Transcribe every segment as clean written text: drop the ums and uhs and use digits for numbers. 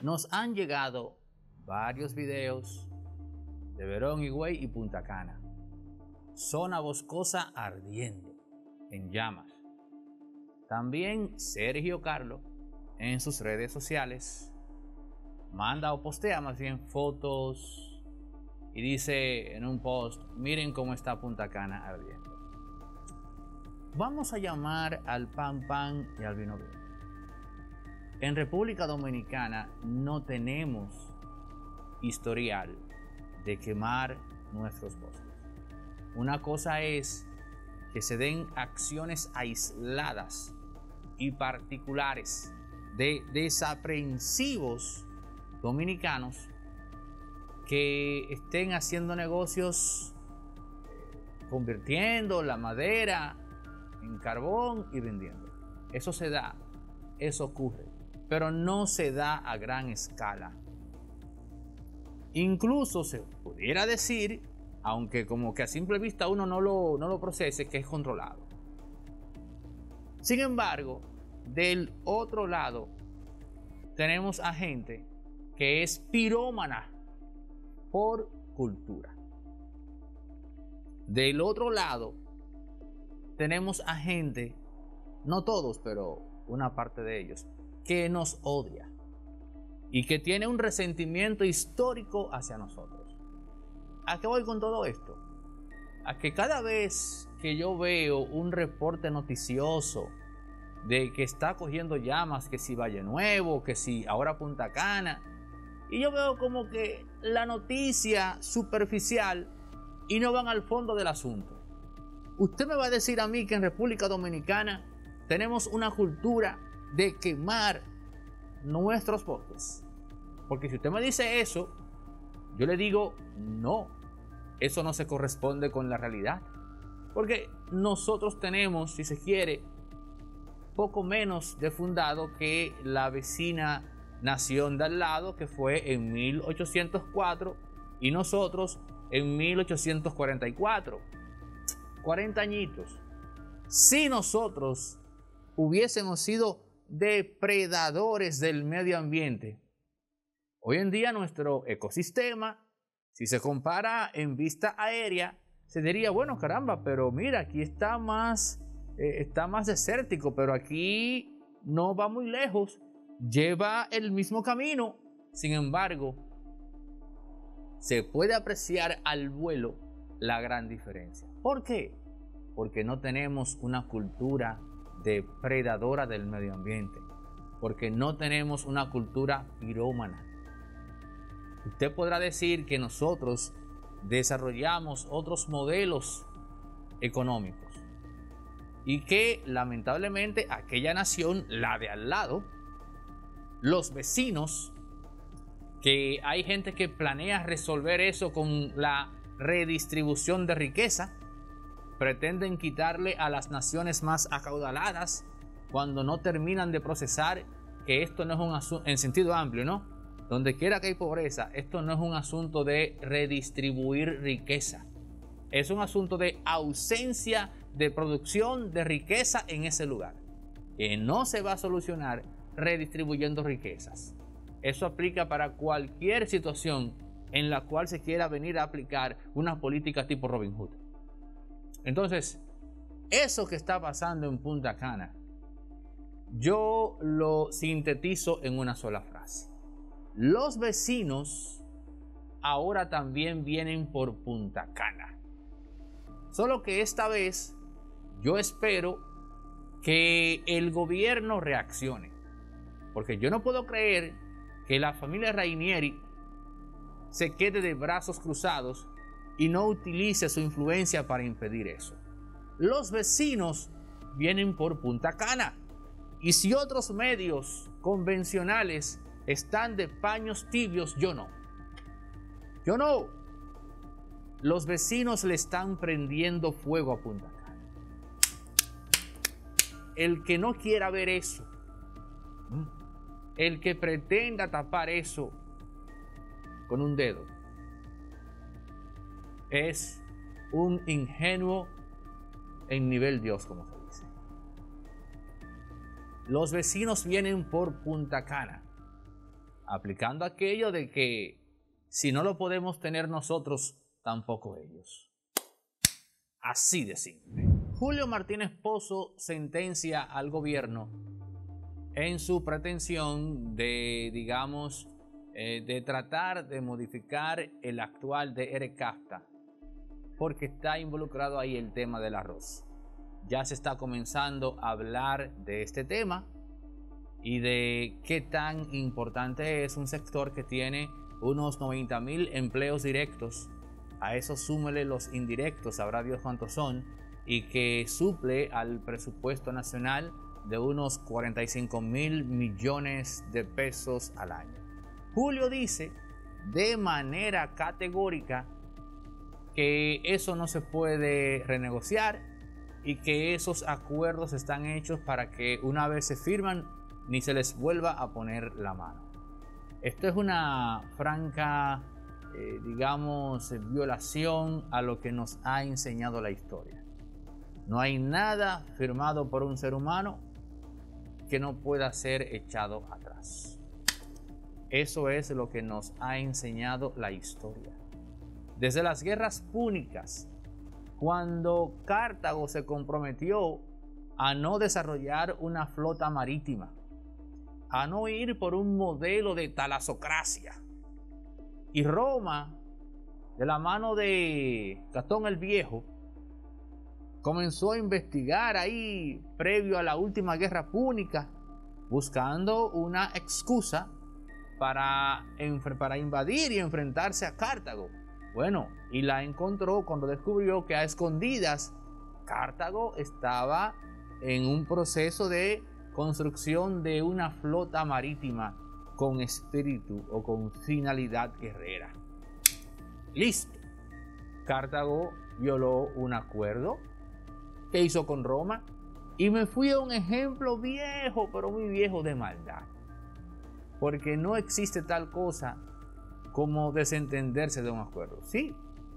Nos han llegado varios videos de Verón, Higüey y Punta Cana. Zona boscosa ardiendo, en llamas. También Sergio Carlos, en sus redes sociales, manda o postea más bien fotos y dice en un post: miren cómo está Punta Cana ardiendo. Vamos a llamar al pan pan y al vino vino. En República Dominicana no tenemos historial de quemar nuestros bosques. Una cosa es que se den acciones aisladas y particulares de desaprensivos dominicanos que estén haciendo negocios convirtiendo la madera en carbón y vendiendo. Eso se da, eso ocurre, pero no se da a gran escala. Incluso se pudiera decir, aunque como que a simple vista uno no lo procese, que es controlado. Sin embargo, del otro lado tenemos a gente que es pirómana por cultura. Del otro lado tenemos a gente, no todos, pero una parte de ellos, que nos odia y que tiene un resentimiento histórico hacia nosotros. ¿A qué voy con todo esto? A que cada vez que yo veo un reporte noticioso de que está cogiendo llamas, que si Valle Nuevo, que si ahora Punta Cana, y yo veo como que la noticia superficial y no van al fondo del asunto. Usted me va a decir a mí que en República Dominicana tenemos una cultura de quemar nuestros bosques. Porque si usted me dice eso, yo le digo no, eso no se corresponde con la realidad. Porque nosotros tenemos, si se quiere, poco menos de fundado que la vecina nación de al lado, que fue en 1804, y nosotros en 1844. 40 añitos. Si nosotros hubiésemos sido depredadores del medio ambiente, hoy en día nuestro ecosistema, si se compara en vista aérea, se diría, bueno, caramba, pero mira, aquí está más desértico, pero aquí no va muy lejos, lleva el mismo camino. Sin embargo, se puede apreciar al vuelo la gran diferencia. ¿Por qué? Porque no tenemos una cultura depredadora del medio ambiente, porque no tenemos una cultura pirómana. Usted podrá decir que nosotros desarrollamos otros modelos económicos y que lamentablemente aquella nación, la de al lado, los vecinos, que hay gente que planea resolver eso con la redistribución de riqueza, pretenden quitarle a las naciones más acaudaladas cuando no terminan de procesar que esto no es un asunto en sentido amplio, ¿no? Donde quiera que hay pobreza, esto no es un asunto de redistribuir riqueza. Es un asunto de ausencia de producción de riqueza en ese lugar, que no se va a solucionar redistribuyendo riquezas. Eso aplica para cualquier situación en la cual se quiera venir a aplicar una política tipo Robin Hood. Entonces, eso que está pasando en Punta Cana, yo lo sintetizo en una sola frase. Los vecinos ahora también vienen por Punta Cana. Solo que esta vez yo espero que el gobierno reaccione. Porque yo no puedo creer que la familia Rainieri se quede de brazos cruzados y no utilice su influencia para impedir eso. Los vecinos vienen por Punta Cana. Y si otros medios convencionales están de paños tibios, yo no. Yo no. Los vecinos le están prendiendo fuego a Punta Cana. El que no quiera ver eso, el que pretenda tapar eso con un dedo, es un ingenuo en nivel Dios, como se dice. Los vecinos vienen por Punta Cana aplicando aquello de que si no lo podemos tener nosotros, tampoco ellos. Así de simple. Julio Martínez Pozo sentencia al gobierno en su pretensión de, digamos, de tratar de modificar el actual DR-CAFTA, porque está involucrado ahí el tema del arroz. Ya se está comenzando a hablar de este tema y de qué tan importante es un sector que tiene unos 90.000 empleos directos. A eso súmele los indirectos, sabrá Dios cuántos son, y que suple al presupuesto nacional de unos 45.000 millones de pesos al año. Julio dice de manera categórica que eso no se puede renegociar y que esos acuerdos están hechos para que una vez se firman ni se les vuelva a poner la mano. Esto es una franca, digamos, violación a lo que nos ha enseñado la historia. No hay nada firmado por un ser humano que no pueda ser echado atrás. Eso es lo que nos ha enseñado la historia. Desde las guerras púnicas, cuando Cartago se comprometió a no desarrollar una flota marítima, a no ir por un modelo de talasocracia, y Roma, de la mano de Catón el Viejo, comenzó a investigar ahí previo a la última guerra púnica, buscando una excusa para invadir y enfrentarse a Cartago. Bueno, y la encontró cuando descubrió que a escondidas Cartago estaba en un proceso de construcción de una flota marítima con espíritu o con finalidad guerrera. Listo. Cartago violó un acuerdo que hizo con Roma y me fui a un ejemplo viejo, pero muy viejo, de maldad. Porque no existe tal cosa como desentenderse de un acuerdo. Sí,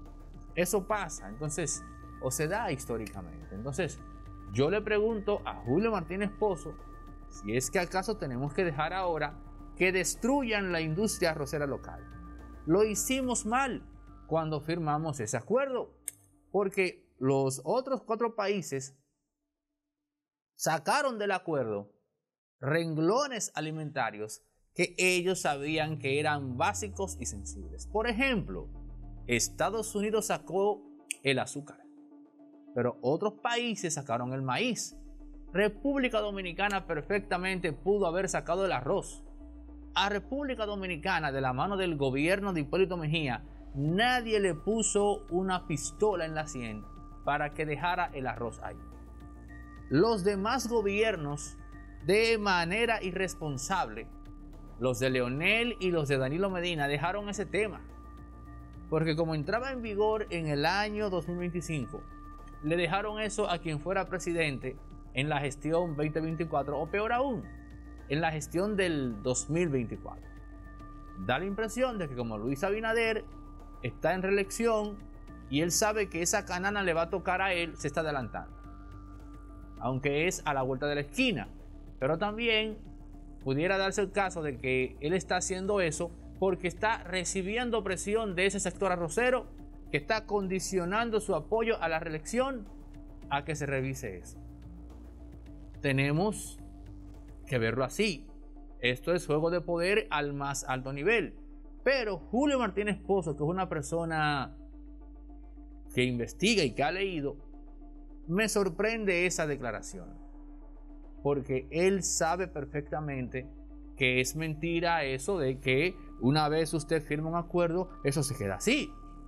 eso pasa. Entonces, o se da históricamente. Entonces, yo le pregunto a Julio Martínez Pozo si es que acaso tenemos que dejar ahora que destruyan la industria arrocera local. Lo hicimos mal cuando firmamos ese acuerdo, porque los otros 4 países sacaron del acuerdo renglones alimentarios que ellos sabían que eran básicos y sensibles. Por ejemplo, Estados Unidos sacó el azúcar, pero otros países sacaron el maíz. República Dominicana perfectamente pudo haber sacado el arroz. A República Dominicana, de la mano del gobierno de Hipólito Mejía, nadie le puso una pistola en la sien para que dejara el arroz ahí. Los demás gobiernos, de manera irresponsable, los de Leonel y los de Danilo Medina, dejaron ese tema. Porque como entraba en vigor en el año 2025, le dejaron eso a quien fuera presidente en la gestión 2024, o peor aún, en la gestión del 2024. Da la impresión de que como Luis Abinader está en reelección y él sabe que esa canana le va a tocar a él, se está adelantando. Aunque es a la vuelta de la esquina. Pero también pudiera darse el caso de que él está haciendo eso porque está recibiendo presión de ese sector arrocero que está condicionando su apoyo a la reelección a que se revise eso. Tenemos que verlo así. Esto es juego de poder al más alto nivel. Pero Julio Martínez Pozo, que es una persona que investiga y que ha leído, me sorprende esa declaración. Porque él sabe perfectamente que es mentira eso de que una vez usted firma un acuerdo, eso se queda así.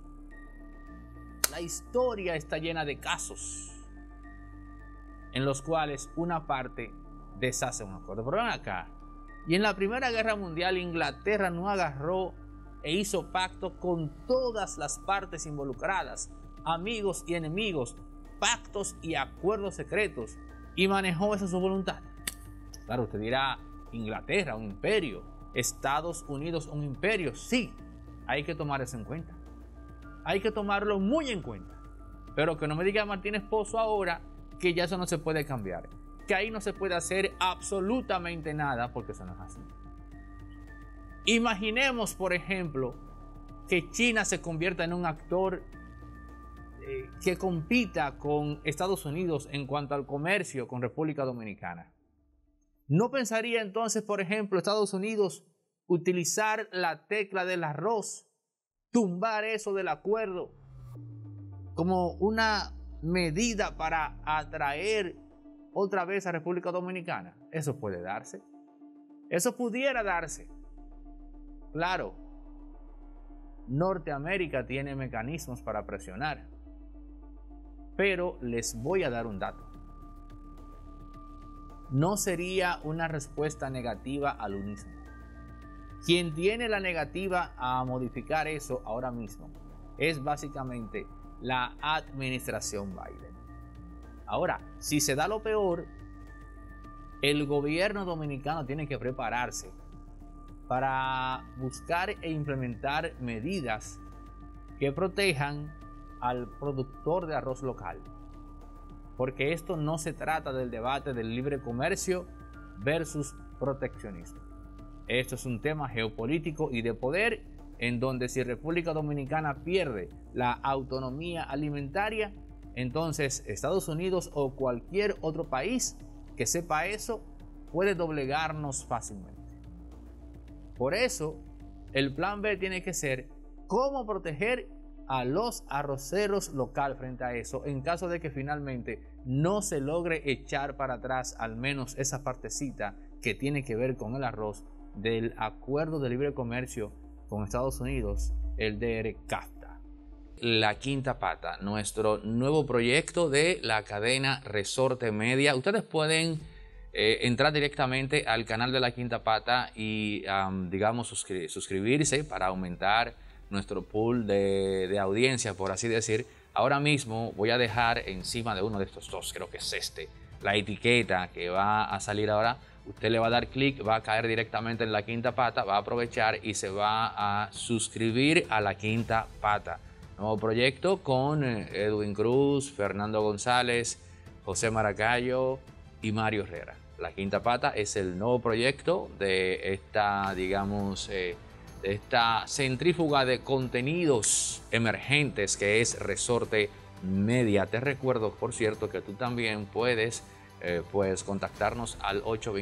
La historia está llena de casos en los cuales una parte deshace un acuerdo. Pero ven acá. Y en la Primera Guerra Mundial, Inglaterra no agarró e hizo pacto con todas las partes involucradas, amigos y enemigos, pactos y acuerdos secretos, y manejó eso a su voluntad. Claro, usted dirá, Inglaterra, un imperio, Estados Unidos, un imperio. Sí, hay que tomar eso en cuenta. Hay que tomarlo muy en cuenta. Pero que no me diga Martínez Pozo ahora que ya eso no se puede cambiar, que ahí no se puede hacer absolutamente nada, porque eso no es así. Imaginemos, por ejemplo, que China se convierta en un actor que compita con Estados Unidos en cuanto al comercio con República Dominicana. ¿No pensaría entonces, por ejemplo, Estados Unidos utilizar la tecla del arroz, tumbar eso del acuerdo como una medida para atraer otra vez a República Dominicana? Eso puede darse. Eso pudiera darse. Claro, Norteamérica tiene mecanismos para presionar. Pero les voy a dar un dato. No sería una respuesta negativa al unísono. Quien tiene la negativa a modificar eso ahora mismo es básicamente la administración Biden. Ahora, si se da lo peor, el gobierno dominicano tiene que prepararse para buscar e implementar medidas que protejan al productor de arroz local. Porque esto no se trata del debate del libre comercio versus proteccionismo. Esto es un tema geopolítico y de poder, en donde si República Dominicana pierde la autonomía alimentaria, entonces Estados Unidos o cualquier otro país que sepa eso puede doblegarnos fácilmente. Por eso, el plan B tiene que ser cómo proteger a los arroceros local frente a eso, en caso de que finalmente no se logre echar para atrás al menos esa partecita que tiene que ver con el arroz del acuerdo de libre comercio con Estados Unidos, el DR-CAFTA. La Quinta Pata, nuestro nuevo proyecto de la cadena Resorte Media. Ustedes pueden entrar directamente al canal de La Quinta Pata y digamos suscribirse para aumentar nuestro pool de audiencia, por así decir. Ahora mismo voy a dejar encima de uno de estos dos, creo que es este, la etiqueta que va a salir ahora. Usted le va a dar clic, va a caer directamente en La Quinta Pata, va a aprovechar y se va a suscribir a La Quinta Pata. Nuevo proyecto con Edwin Cruz, Fernando González, José Maracayo y Mario Herrera. La Quinta Pata es el nuevo proyecto de esta, digamos, esta centrífuga de contenidos emergentes que es Resorte Media. Te recuerdo, por cierto, que tú también puedes contactarnos al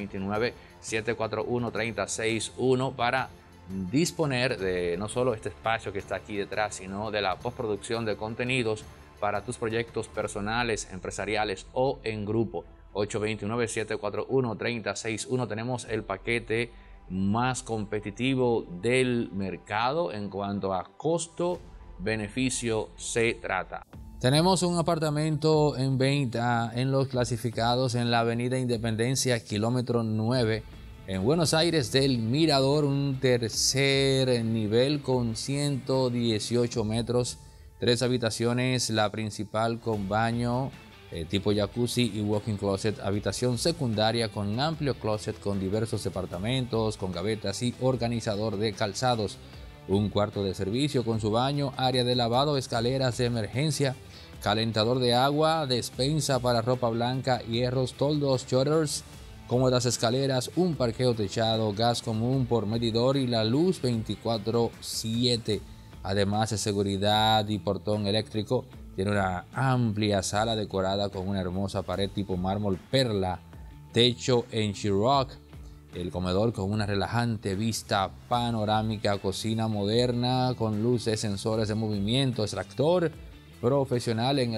829-741-3061 para disponer de no solo este espacio que está aquí detrás, sino de la postproducción de contenidos para tus proyectos personales, empresariales o en grupo. 829-741-3061. Tenemos el paquete más competitivo del mercado en cuanto a costo-beneficio se trata. Tenemos un apartamento en venta en Los Clasificados en la avenida Independencia, kilómetro 9, en Buenos Aires del Mirador, un tercer nivel con 118 metros, 3 habitaciones, la principal con baño tipo jacuzzi y walk-in closet, habitación secundaria con amplio closet con diversos departamentos, con gavetas y organizador de calzados, un cuarto de servicio con su baño, área de lavado, escaleras de emergencia, calentador de agua, despensa para ropa blanca, hierros, toldos, shutters, cómodas escaleras, un parqueo techado, gas común por medidor y la luz 24/7, además de seguridad y portón eléctrico. Tiene una amplia sala decorada con una hermosa pared tipo mármol perla, techo en Sheetrock, el comedor con una relajante vista panorámica, cocina moderna con luces, sensores de movimiento, extractor profesional en el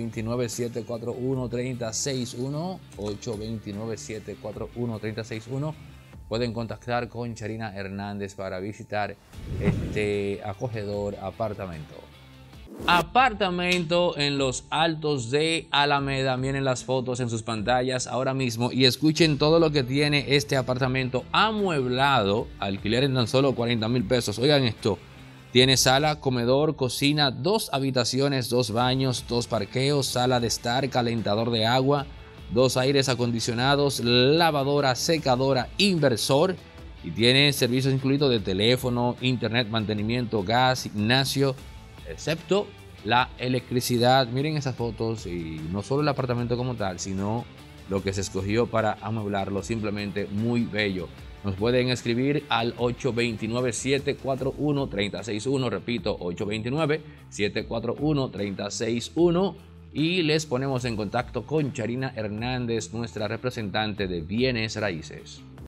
829-741-3061, 829-741-3061. Pueden contactar con Charina Hernández para visitar este acogedor apartamento. Apartamento en los Altos de Alameda. Miren las fotos en sus pantallas ahora mismo y escuchen todo lo que tiene este apartamento amueblado. Alquiler en tan solo 40,000 pesos. Oigan esto. Tiene sala, comedor, cocina, 2 habitaciones, 2 baños, 2 parqueos, sala de estar, calentador de agua, 2 aires acondicionados, lavadora, secadora, inversor. Y tiene servicios incluidos de teléfono, internet, mantenimiento, gas, gimnasio, excepto la electricidad. Miren esas fotos y no solo el apartamento como tal, sino lo que se escogió para amueblarlo, simplemente muy bello. Nos pueden escribir al 829-741-3061, repito, 829-741-3061, y les ponemos en contacto con Charina Hernández, nuestra representante de bienes raíces.